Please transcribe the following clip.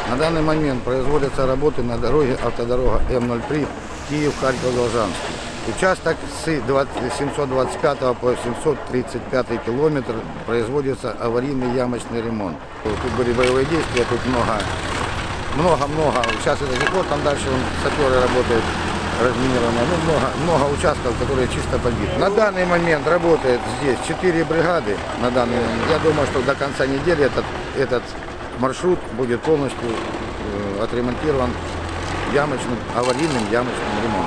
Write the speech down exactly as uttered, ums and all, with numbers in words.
На данный момент производятся работы на дороге автодорога М ноль три Киев-Харьков-Должанск. Участок с семьсот двадцать пятого по семьсот тридцать пятый километр производится аварийный ямочный ремонт. Тут были боевые действия, тут много, много-много. Сейчас это тепло, там дальше он, саперы работают, разминирование. Ну, много, много участков, которые чисто побиты. На данный момент работает здесь четыре бригады. На данный момент. Я думаю, что до конца недели этот, этот маршрут будет полностью э, отремонтирован ямочным, аварийным ямочным ремонтом.